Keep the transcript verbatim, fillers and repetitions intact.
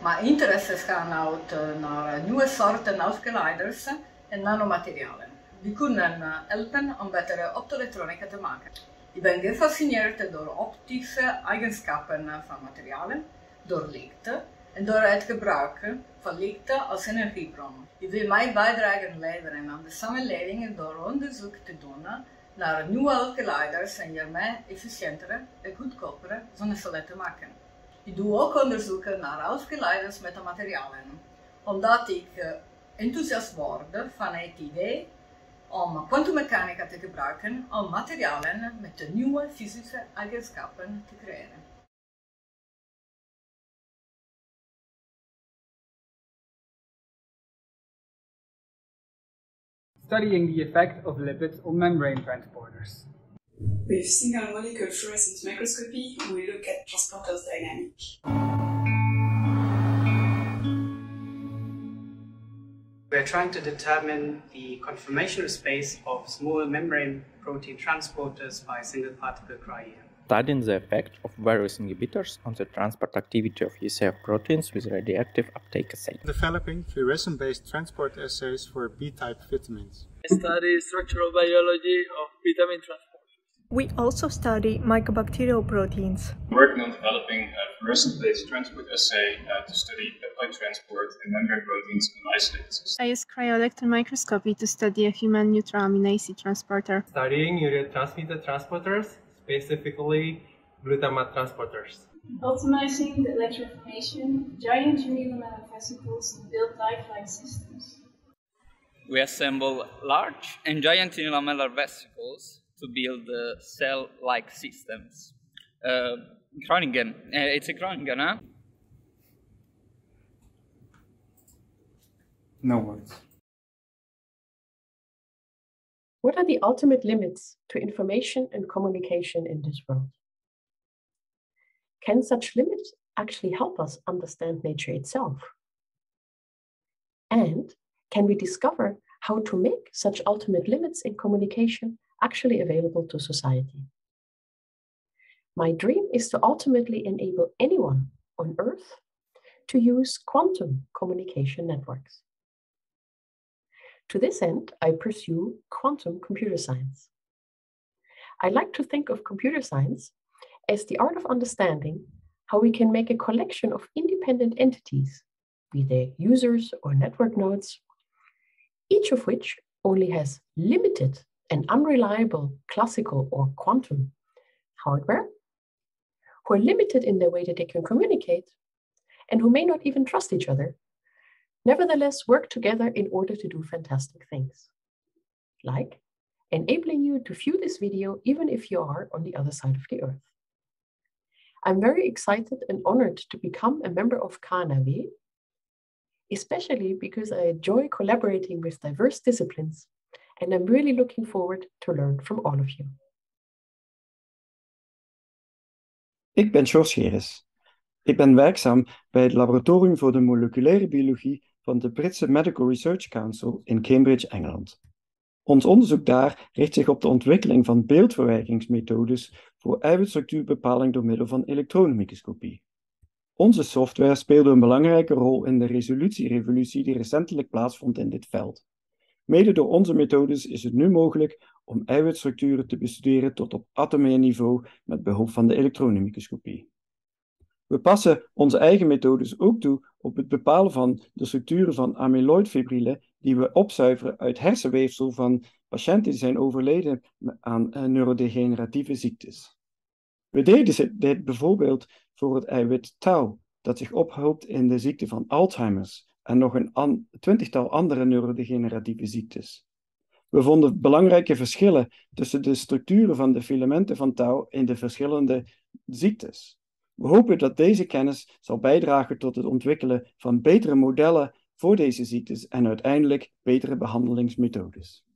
Mijn interesses gaan uit uh, naar nieuwe soorten afgeleiders en nanomaterialen. Die kunnen uh, helpen om betere optoelektronica te maken. Ik ben gefascineerd door optische eigenschappen van materialen, door licht en door het gebruik van licht als energiebron. Ik wil mijn bijdrage leveren aan de samenleving door onderzoek te doen naar nieuwe afgeleiders en hiermee efficiëntere en goedkopere zonnecellen te maken. Ik doe ook onderzoek naar afgeleiders met materialen, omdat ik enthousiast word van het idee om kwantummechanica te gebruiken om materialen met nieuwe fysische eigenschappen te creëren. Studying the effect of lipids on membrane transporters. With single molecule fluorescence microscopy, we look at transporters dynamics. We are trying to determine the conformational space of small membrane protein transporters by single particle cryo. Studying the effect of various inhibitors on the transport activity of E C F proteins with radioactive uptake assay. Developing fluorescent-based transport assays for B-type vitamins. I study structural biology of vitamin transporters. We also study mycobacterial proteins. Working on developing a fluorescent-based transport assay uh, to study peptide transport in membrane proteins and isolated systems. I use cryo-electron microscopy to study a human neutral amino acid transporter. Studying neurotransmitter transporters, specifically glutamate transporters. Optimizing the electroformation of giant unilamellar vesicles to build lifelike systems. We assemble large and giant unilamellar vesicles to build uh, cell-like systems. Uh, Groningen. Uh, it's a Groningen, huh? No words. What are the ultimate limits to information and communication in this world? Can such limits actually help us understand nature itself? And can we discover how to make such ultimate limits in communication actually available to society? My dream is to ultimately enable anyone on Earth to use quantum communication networks. To this end, I pursue quantum computer science. I like to think of computer science as the art of understanding how we can make a collection of independent entities, be they users or network nodes, each of which only has limited and unreliable classical or quantum hardware, who are limited in the way that they can communicate, and who may not even trust each other, nevertheless work together in order to do fantastic things, like enabling you to view this video even if you are on the other side of the Earth. I'm very excited and honored to become a member of K N A W, especially because I enjoy collaborating with diverse disciplines, and I'm really looking forward to learn from all of you. Ik ben Sjors Geris. Ik ben werkzaam bij het Laboratorium voor de Moleculaire Biologie van de Britse Medical Research Council in Cambridge, Engeland. Ons onderzoek daar richt zich op de ontwikkeling van beeldverwijkingsmethodes voor eiwitstructuurbepaling door middel van elektronenmicroscopie. Onze software speelde een belangrijke rol in de resolutierevolutie die recentelijk plaatsvond in dit veld. Mede door onze methodes is het nu mogelijk om eiwitstructuren te bestuderen tot op atomair niveau met behulp van de elektronenmicroscopie. We passen onze eigen methodes ook toe op het bepalen van de structuren van amyloidfibrielen die we opzuiveren uit hersenweefsel van patiënten die zijn overleden aan neurodegeneratieve ziektes. We deden dit bijvoorbeeld voor het eiwit tau, dat zich ophoopt in de ziekte van Alzheimer's en nog een an- twintigtal andere neurodegeneratieve ziektes. We vonden belangrijke verschillen tussen de structuren van de filamenten van tau in de verschillende ziektes. We hopen dat deze kennis zal bijdragen tot het ontwikkelen van betere modellen voor deze ziektes en uiteindelijk betere behandelingsmethodes.